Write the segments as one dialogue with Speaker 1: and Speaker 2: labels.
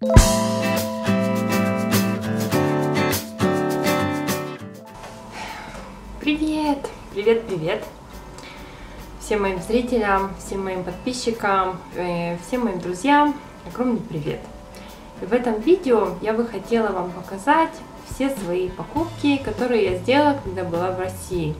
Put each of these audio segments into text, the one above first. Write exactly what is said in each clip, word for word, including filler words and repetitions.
Speaker 1: Привет! Привет, привет! Всем моим зрителям, всем моим подписчикам, всем моим друзьям огромный привет! И в этом видео я бы хотела вам показать все свои покупки, которые я сделала, когда была в России.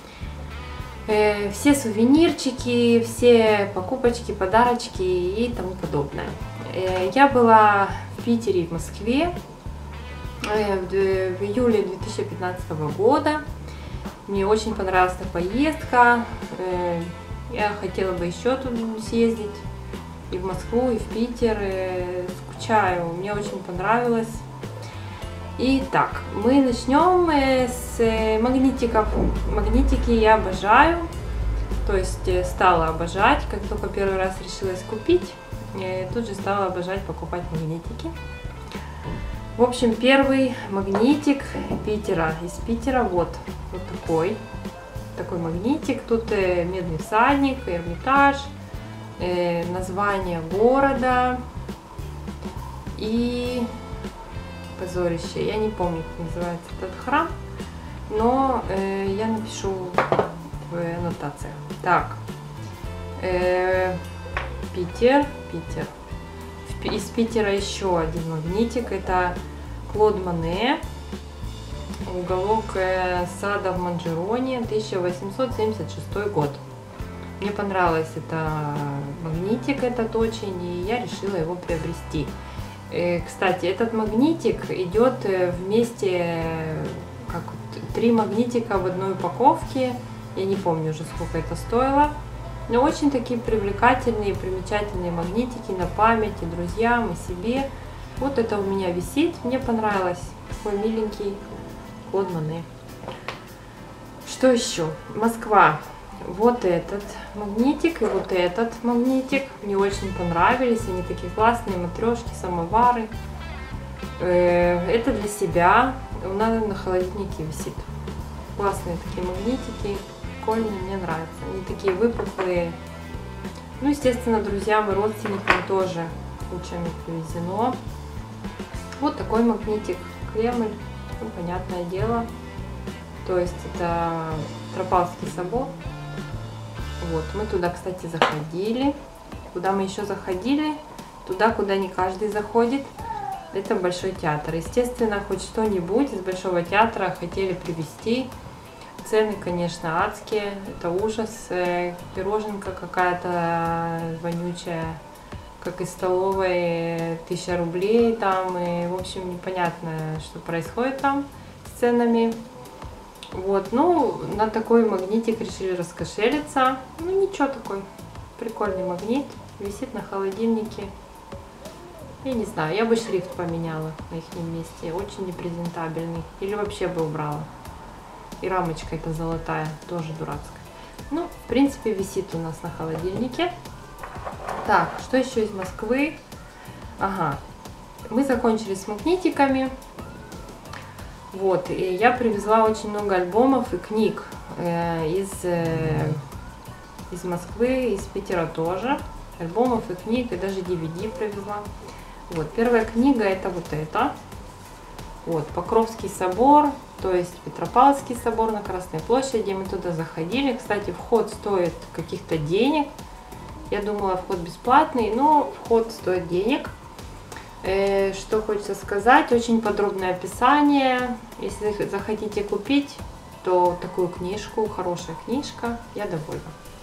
Speaker 1: Все сувенирчики, все покупочки, подарочки и тому подобное. Я была в Питере и в Москве в июле две тысячи пятнадцатого года. Мне очень понравилась эта поездка. Я хотела бы еще туда съездить, и в Москву, и в Питер. Скучаю, мне очень понравилось. Итак, мы начнем с магнитиков. Магнитики я обожаю, то есть стала обожать, как только первый раз решилась купить, тут же стала обожать покупать магнитики. В общем, первый магнитик Питера, из Питера, вот, вот такой, такой магнитик. Тут Медный всадник, Эрмитаж, название города и позорище. Я не помню, как называется этот храм, но э, я напишу в аннотациях. Так, э, Питер, Питер. Из Питера еще один магнитик. Это Клод Моне, уголок э, сада в Манжероне, тысяча восемьсот семьдесят шестой год. Мне понравился это магнитик, этот очень, и я решила его приобрести. Кстати, этот магнитик идет вместе, как три магнитика в одной упаковке. Я не помню уже, сколько это стоило. Но очень такие привлекательные, примечательные магнитики на память и друзьям, и себе. Вот это у меня висит. Мне понравилось. Такой миленький Клод Моне. Что еще? Москва. Вот этот магнитик и вот этот магнитик мне очень понравились. Они такие классные, матрешки, самовары. Это для себя. У нас на холодильнике висит. Классные такие магнитики. Прикольные, мне нравятся. Они такие выпуклые. Ну, естественно, друзьям и родственникам тоже кучами привезено. Вот такой магнитик. Кремль. Ну, понятное дело. То есть это Петропавловский собор. Вот, мы туда, кстати, заходили. Куда мы еще заходили? Туда, куда не каждый заходит. Это Большой театр. Естественно, хоть что-нибудь из Большого театра хотели привезти. Цены, конечно, адские. Это ужас. Пироженка какая-то вонючая, как из столовой, тысяча рублей там. И, в общем, непонятно, что происходит там с ценами. Вот, ну, на такой магнитик решили раскошелиться. Ну, ничего, такой прикольный магнит. Висит на холодильнике. Я не знаю, я бы шрифт поменяла на их месте. Очень непрезентабельный. Или вообще бы убрала. И рамочка эта золотая, тоже дурацкая. Ну, в принципе, висит у нас на холодильнике. Так, что еще из Москвы? Ага, мы закончили с магнитиками. Вот, и я привезла очень много альбомов и книг э, из, э, из Москвы, из Питера тоже. Альбомов и книг, и даже ди ви ди привезла. Вот, первая книга это вот эта. Вот, Покровский собор, то есть Петропавловский собор на Красной площади. Мы туда заходили. Кстати, вход стоит каких-то денег. Я думала, вход бесплатный, но вход стоит денег. Что хочется сказать, очень подробное описание. Если захотите купить, то такую книжку, хорошая книжка, я довольна.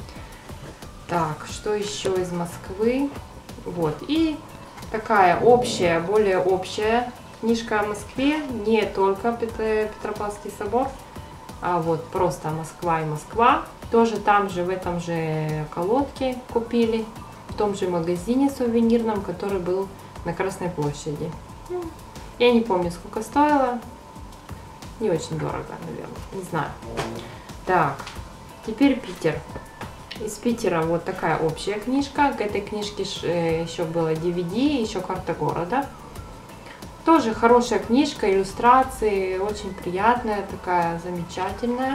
Speaker 1: Так, что еще из Москвы? Вот, и такая общая, более общая книжка о Москве, не только Петропавловский собор, а вот просто Москва и Москва. Тоже там же, в этом же колодке купили, в том же магазине сувенирном, который был на Красной площади. Я не помню, сколько стоило. Не очень дорого, наверное. Не знаю. Так, теперь Питер. Из Питера вот такая общая книжка. К этой книжке еще было ди ви ди, еще карта города. Тоже хорошая книжка, иллюстрации, очень приятная, такая замечательная.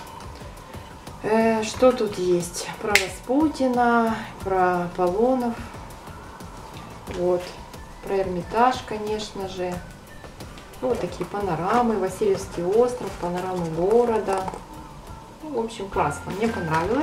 Speaker 1: Э, что тут есть? Про Распутина, про Аполлонов. Вот. Про Эрмитаж, конечно же. Ну, вот такие панорамы, Васильевский остров, панорамы города. Ну, в общем, классно, мне понравилось.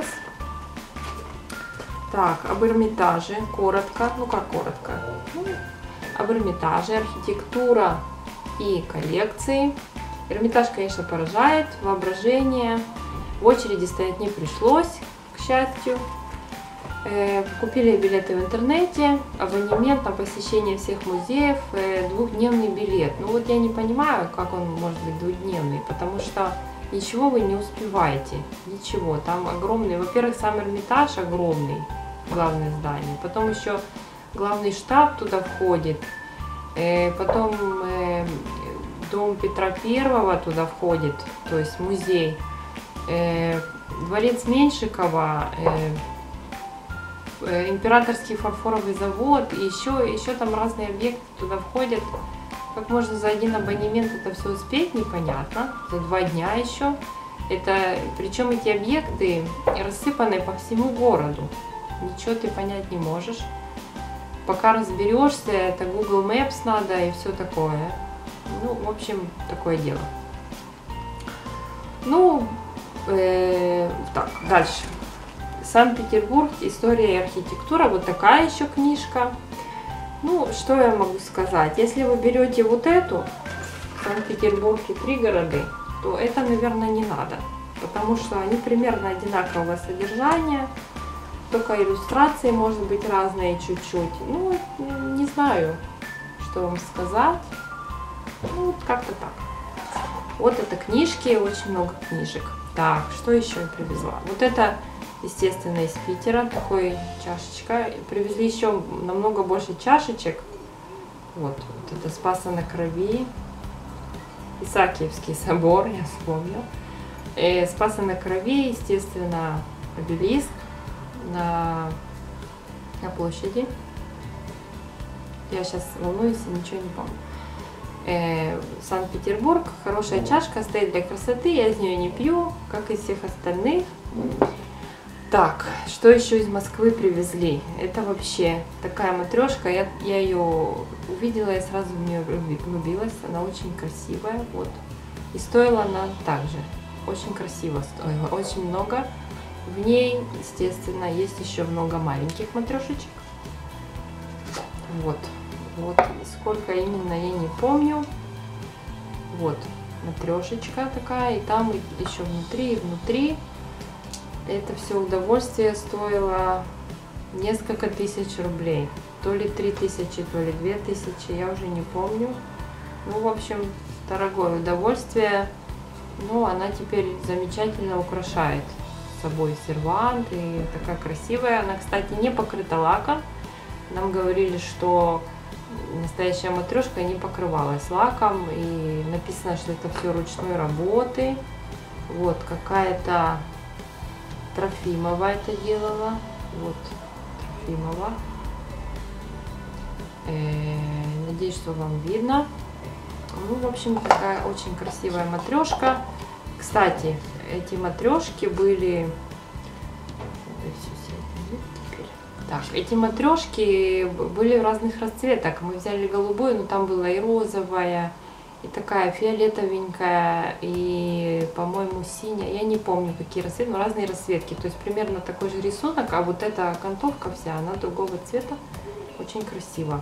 Speaker 1: Так, об Эрмитаже коротко, ну как коротко, ну, об Эрмитаже, архитектура и коллекции. Эрмитаж, конечно, поражает, воображение, в очереди стоять не пришлось, к счастью. Э, купили билеты в интернете, абонемент на посещение всех музеев, э, двухдневный билет. Ну вот я не понимаю, как он может быть двухдневный, потому что ничего вы не успеваете, ничего. Там огромный, во-первых, сам Эрмитаж огромный, главное здание. Потом еще главный штаб туда входит. Э, потом э, дом Петра Первого туда входит, то есть музей. Э, дворец Меньшикова, э, э, императорский фарфоровый завод, и еще, еще там разные объекты туда входят. Как можно за один абонемент это все успеть, непонятно. За два дня еще. Это, причем эти объекты рассыпаны по всему городу. Ничего ты понять не можешь. Пока разберешься, это Google Maps надо и все такое. Ну, в общем, такое дело. Ну, э, так, дальше. Санкт-Петербург, история и архитектура. Вот такая еще книжка. Ну, что я могу сказать? Если вы берете вот эту, Санкт-Петербург и пригороды, то это, наверное, не надо. Потому что они примерно одинакового содержания. Только иллюстрации, может быть, разные чуть-чуть. Ну, не знаю, что вам сказать. Ну, вот как-то так. Вот это книжки, очень много книжек. Так, что еще я привезла? Вот это, естественно, из Питера, такой чашечка. Привезли еще намного больше чашечек. Вот, вот это Спаса на Крови. Исаакиевский собор, я вспомнила. Э, Спаса на Крови, естественно, обелиск на, на площади. Я сейчас волнуюсь и ничего не помню. Э, Санкт-Петербург, хорошая чашка, стоит для красоты, я из нее не пью, как и всех остальных. Так, что еще из Москвы привезли? Это вообще такая матрешка, я, я ее увидела и сразу в нее влюбилась, она очень красивая, вот. И стоила она также, очень красиво стоила, очень много. В ней, естественно, есть еще много маленьких матрешечек. Вот, вот, сколько именно я не помню. Вот, матрешечка такая, и там еще внутри, и внутри. Это все удовольствие стоило несколько тысяч рублей. То ли три тысячи, то ли две тысячи, я уже не помню. Ну, в общем, дорогое удовольствие. Ну, она теперь замечательно украшает собой сервант. И такая красивая. Она, кстати, не покрыта лаком. Нам говорили, что настоящая матрешка не покрывалась лаком. И написано, что это все ручной работы. Вот, какая-то... Трофимова это делала. Вот, Трофимова. Э-э, надеюсь, что вам видно. Ну, в общем, такая очень красивая матрешка. Кстати, эти матрешки были... Так, эти матрешки были разных расцветок. Мы взяли голубую, но там была и розовая, и такая фиолетовенькая, и, по-моему, синяя. Я не помню, какие расцветки, но разные расцветки. То есть примерно такой же рисунок, а вот эта окантовка вся, она другого цвета. Очень красиво.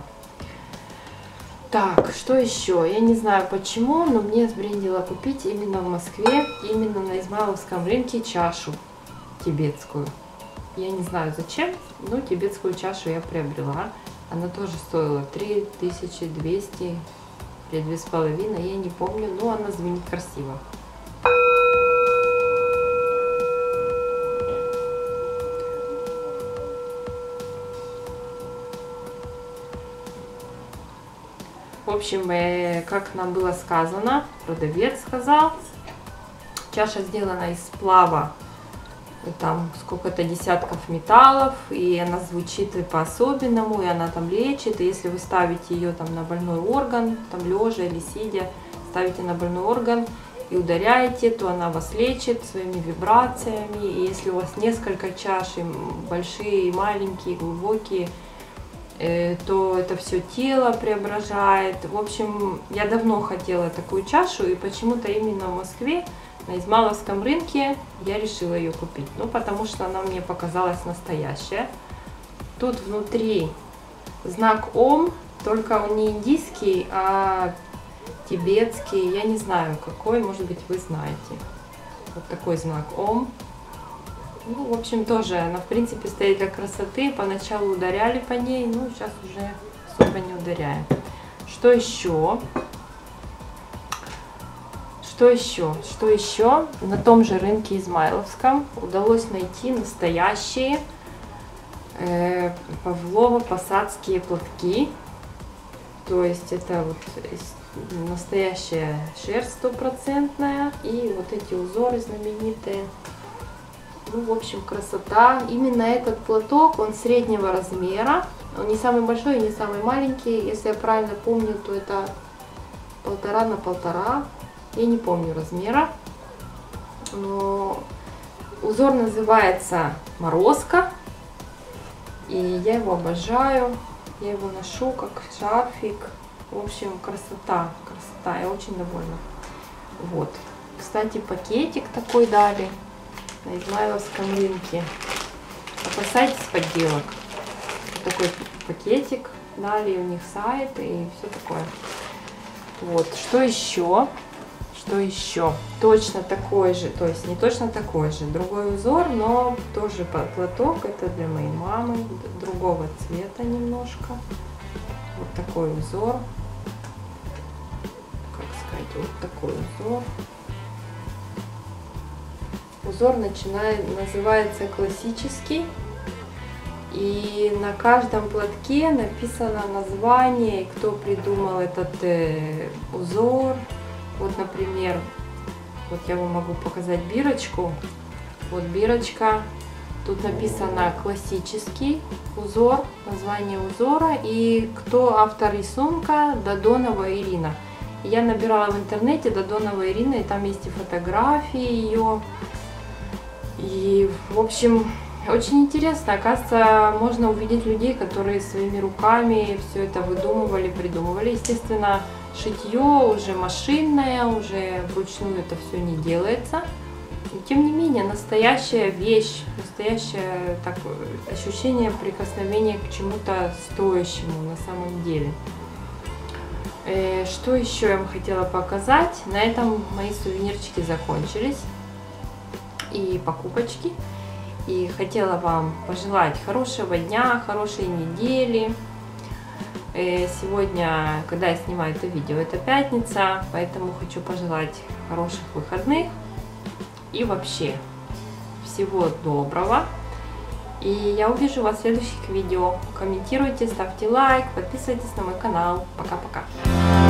Speaker 1: Так, что еще? Я не знаю почему, но мне сбрендило купить именно в Москве, именно на Измайловском рынке чашу тибетскую. Я не знаю зачем, но тибетскую чашу я приобрела. Она тоже стоила три тысячи двести или две с половиной, я не помню, но она звенит красиво. В общем, как нам было сказано, продавец сказал, чаша сделана из сплава, там сколько-то десятков металлов, и она звучит по-особенному, и она там лечит. И если вы ставите ее там на больной орган, там лежа или сидя, ставите на больной орган и ударяете, то она вас лечит своими вибрациями. И если у вас несколько чаш, большие, маленькие, глубокие, то это все тело преображает. В общем, я давно хотела такую чашу, и почему-то именно в Москве на Измайловском рынке я решила ее купить. Ну, потому что она мне показалась настоящая. Тут внутри знак Ом, только он не индийский, а тибетский. Я не знаю какой, может быть, вы знаете. Вот такой знак Ом. Ну, в общем, тоже она, в принципе, стоит для красоты. Поначалу ударяли по ней, ну, сейчас уже особо не ударяем. Что еще? Что еще? Что еще? На том же рынке Измайловском удалось найти настоящие э, Павлово-посадские платки. То есть это вот настоящая шерсть стопроцентная. И вот эти узоры знаменитые. Ну, в общем, красота. Именно этот платок, он среднего размера. Он не самый большой и не самый маленький. Если я правильно помню, то это полтора на полтора. Я не помню размера, но узор называется Морозко, и я его обожаю, я его ношу как шарфик. В общем, красота, красота, я очень довольна. Вот, кстати, пакетик такой дали на Измайловском рынке. Опасайтесь подделок. Вот такой пакетик дали, у них сайт и все такое. Вот, что еще? Что еще? Точно такой же, то есть не точно такой же, другой узор, но тоже платок. Это для моей мамы, другого цвета немножко. Вот такой узор. Как сказать, вот такой узор. Узор начинает, называется классический. И на каждом платке написано название, кто придумал этот э, узор. Вот, например, вот я вам могу показать бирочку. Вот бирочка. Тут написано классический узор, название узора и кто автор рисунка. Додонова Ирина. Я набирала в интернете Додонова Ирина, и там есть и фотографии ее. И, в общем, очень интересно. Оказывается, можно увидеть людей, которые своими руками все это выдумывали, придумывали. Естественно, шитье уже машинное, уже вручную это все не делается. Но, тем не менее, настоящая вещь, настоящее такое ощущение прикосновения к чему-то стоящему на самом деле. Э, что еще я вам хотела показать? На этом мои сувенирчики закончились и покупочки. И хотела вам пожелать хорошего дня, хорошей недели. Сегодня, когда я снимаю это видео, это пятница, поэтому хочу пожелать хороших выходных и вообще всего доброго. И я увижу вас в следующих видео. Комментируйте, ставьте лайк, подписывайтесь на мой канал. Пока-пока.